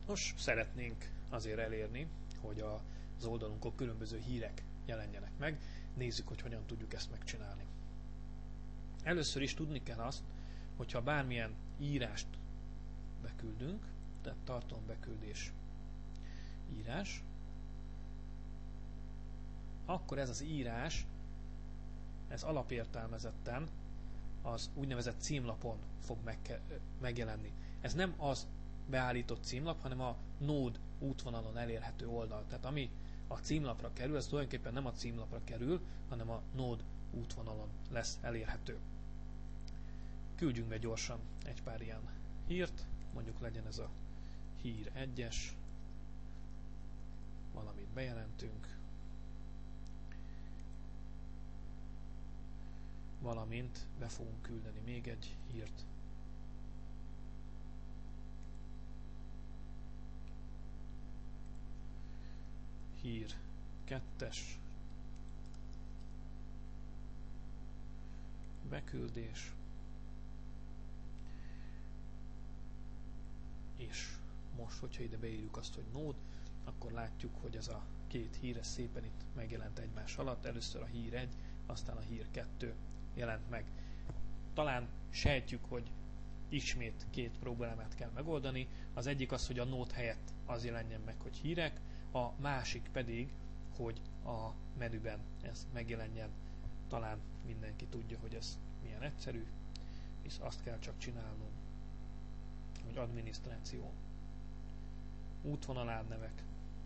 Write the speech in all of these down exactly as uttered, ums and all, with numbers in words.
Nos, szeretnénk azért elérni, hogy az oldalunkon különböző hírek jelenjenek meg. Nézzük, hogy hogyan tudjuk ezt megcsinálni. Először is tudni kell azt, hogyha bármilyen írást beküldünk, tehát tartalombeküldés írás, akkor ez az írás, ez alapértelmezetten az úgynevezett címlapon fog megjelenni. Ez nem az beállított címlap, hanem a Node útvonalon elérhető oldal. Tehát ami a címlapra kerül, ez tulajdonképpen nem a címlapra kerül, hanem a Node útvonalon lesz elérhető. Küldjünk be gyorsan egy pár ilyen hírt, mondjuk legyen ez a hír egyes, valamit bejelentünk, valamint be fogunk küldeni még egy hírt. Hír kettes, beküldés, és most, hogyha ide beírjuk azt, hogy Node, akkor látjuk, hogy ez a két hír szépen itt megjelent egymás alatt. Először a hír egy, aztán a hír kettő jelent meg. Talán sejtjük, hogy ismét két problémát kell megoldani. Az egyik az, hogy a Node helyett az jelenjen meg, hogy hírek, a másik pedig, hogy a menüben ez megjelenjen. Talán mindenki tudja, hogy ez milyen egyszerű, és azt kell csak csinálnunk, hogy adminisztráció, útvonalálnevek,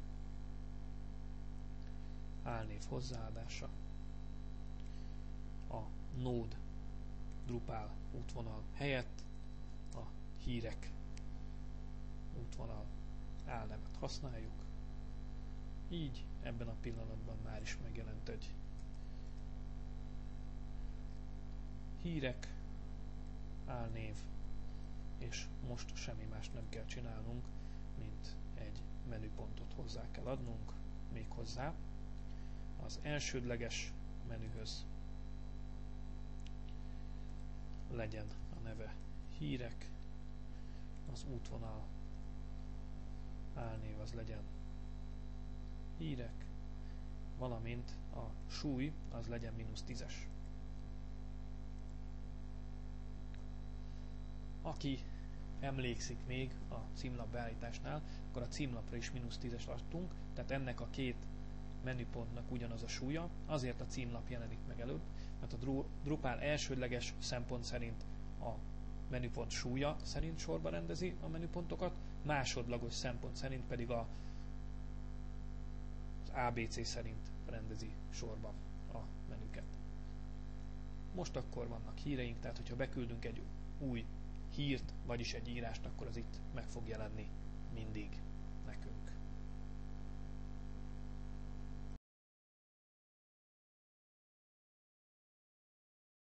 álnév hozzáadása, a Node Drupal útvonal helyett a hírek útvonal álnevet használjuk. Így ebben a pillanatban már is megjelent egy hírek, álnév, és most semmi más nem kell csinálnunk, mint egy menüpontot hozzá kell adnunk, még hozzá az elsődleges menühöz legyen a neve hírek, az útvonal álnév az legyen hírek, valamint a súly az legyen mínusz tízes. Aki emlékszik még a címlap beállításnál, akkor a címlapra is mínusz tízes adtunk, tehát ennek a két menüpontnak ugyanaz a súlya, azért a címlap jelenik meg előbb, mert a Drupal elsődleges szempont szerint a menüpont súlya szerint sorba rendezi a menüpontokat, másodlagos szempont szerint pedig a, az á bé cé szerint rendezi sorba a menüket. Most akkor vannak híreink, tehát hogyha beküldünk egy új hírt, vagyis egy írást, akkor az itt meg fog jelenni mindig.